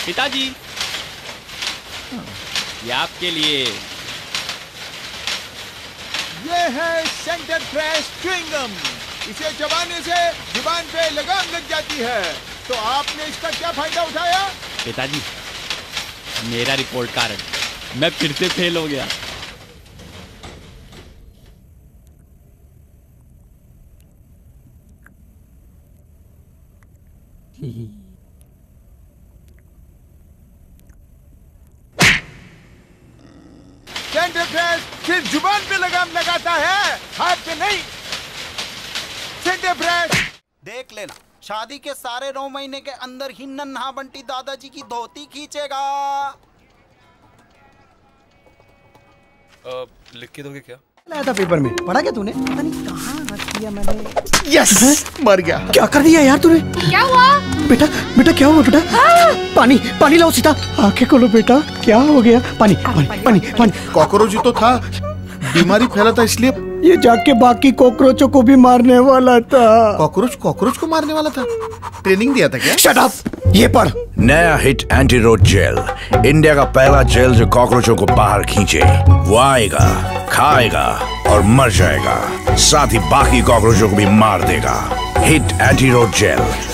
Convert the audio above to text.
पिताजी, ये आपके लिए। ये है सेंटर फ्रेश च्युइंगम। इसे चबाने से जुबान पे लगाम लग जाती है। तो आपने इसका क्या फायदा उठाया? पिताजी, मेरा रिपोर्ट कार्ड, मैं फिर से फेल हो गया। सेंटर फ्रेश सिर्फ जुबान पे लगाम लगाता है, हाथ पे नहीं। सेंटर फ्रेश देख लेना, शादी के सारे 9 महीने के अंदर ही नन्हा बंटी दादाजी की धोती खींचेगा। लिख के दोगे क्या? लाया था पेपर में, पढ़ा क्या तूने? पता नहीं कहाँ रख दिया मैंने। यस, मर गया। क्या कर दिया यार तूने? क्या हुआ? बेटा बेटा क्या हुआ बेटा? पानी पानी लाओ सीता। आंखें खोलो बेटा, क्या हो गया? पानी पानी पानी पानी। कॉकरोच ही तो था, बीमारी फैला था इसलिए। ये जाके बाकी कॉकरोचों को भी मारने वाला था। कॉकरोच को मारने वाला था? ट्रेनिंग दिया था क्या? शट अप, ये पढ़। नया Hit anti roach gel, India का पहला जेल जो कॉकरोचों को बाहर खींचे। वो आएगा, खाएगा और मर जाएगा, साथ ही बाकी कॉकरोचों को भी मार देगा। Hit anti roach jail